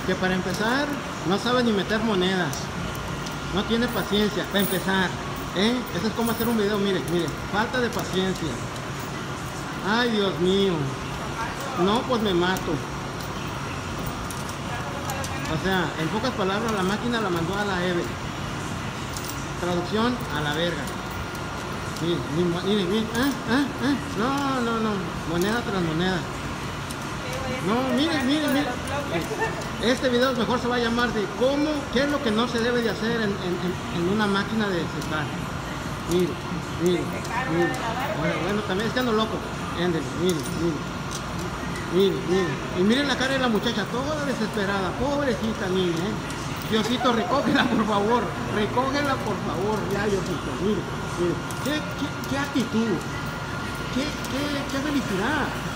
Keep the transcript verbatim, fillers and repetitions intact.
que para empezar no sabe ni meter monedas, no tiene paciencia, para empezar, ¿eh? Eso es como hacer un video, mire, mire, falta de paciencia. Ay, Dios mío, no, pues me mato. O sea, en pocas palabras, la máquina la mandó a la Eve. Traducción, a la verga. Mire, mire, mire, ah, ah, ah. No, no, no, moneda tras moneda. No, mire, mire, mire. Este video mejor se va a llamar de cómo, qué es lo que no se debe de hacer en, en, en una máquina de secar. Mire, mire, mire. Bueno, bueno, también es que ando loco. Ándale, mire, mire. Mire, mire. Y miren la cara de la muchacha, toda desesperada, pobrecita niña, ¿eh? Diosito, recógela por favor, recógela por favor, ya Diosito, mire, mire. ¿Qué, qué, qué actitud? ¿Qué, qué, qué felicidad?